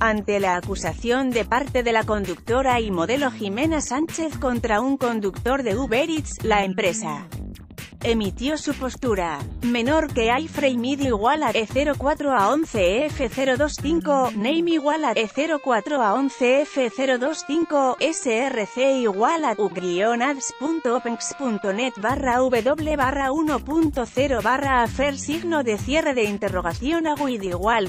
ante la acusación de parte de la conductora y modelo Jimena Sánchez contra un conductor de Uber Eats, la empresa emitió su postura. Menor que iframe id igual a E04 a 11 F025, name igual a E04 a 11 F025, src igual a u-ads.openx.net /w/1.0 afer signo de interrogación aguid igual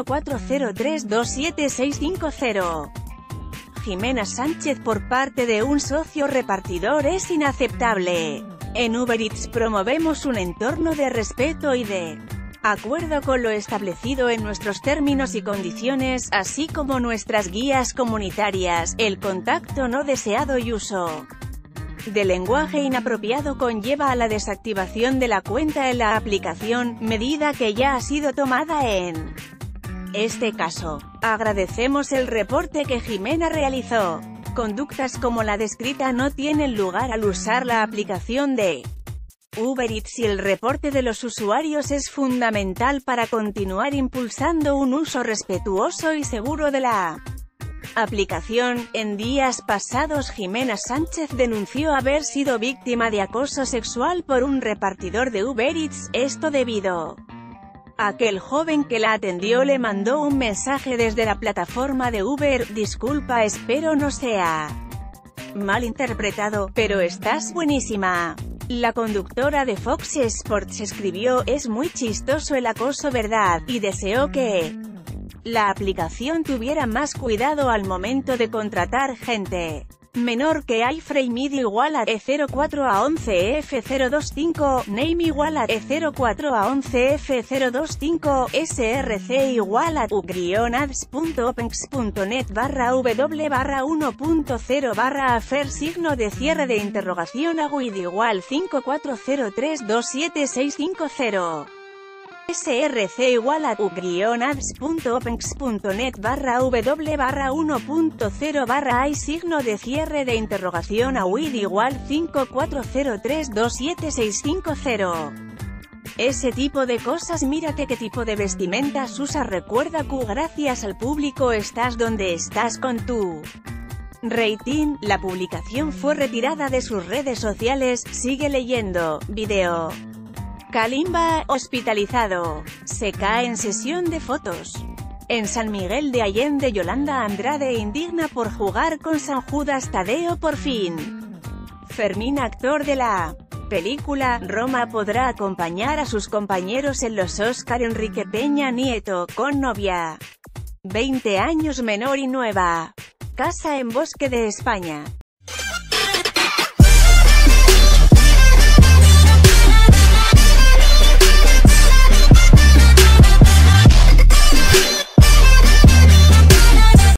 5403276650. Jimena Sánchez por parte de un socio repartidor es inaceptable. En Uber Eats promovemos un entorno de respeto y de acuerdo con lo establecido en nuestros términos y condiciones, así como nuestras guías comunitarias. El contacto no deseado y uso de lenguaje inapropiado conlleva a la desactivación de la cuenta en la aplicación, medida que ya ha sido tomada en este caso. Agradecemos el reporte que Jimena realizó. Conductas como la descrita no tienen lugar al usar la aplicación de Uber Eats y el reporte de los usuarios es fundamental para continuar impulsando un uso respetuoso y seguro de la aplicación. En días pasados Jimena Sánchez denunció haber sido víctima de acoso sexual por un repartidor de Uber Eats, esto debido a que el joven que la atendió le mandó un mensaje desde la plataforma de Uber: disculpa, espero no sea malinterpretado, pero estás buenísima. La conductora de Fox Sports escribió: es muy chistoso el acoso, ¿verdad? Y deseó que la aplicación tuviera más cuidado al momento de contratar gente. Menor que iframe id igual a E04 a 11 F025, name igual a E04 a 11 F025, src igual a u-ads.openx.net /w/1.0 afer signo de interrogación aguid igual 5403276650. src igual a u-ads.openx.net /w/1.0 hay signo de interrogación aguid igual 5403276650. Ese tipo de cosas. Mírate qué tipo de vestimentas usas. Recuerda que gracias al público estás donde estás con tu rating. La publicación fue retirada de sus redes sociales. Sigue leyendo. Video. Kalimba, hospitalizado. Se cae en sesión de fotos. En San Miguel de Allende, Yolanda Andrade indigna por jugar con San Judas Tadeo por fin. Fermín, actor de la película Roma, podrá acompañar a sus compañeros en los Oscar. Enrique Peña Nieto, con novia 20 años menor y nueva casa en Bosque de España.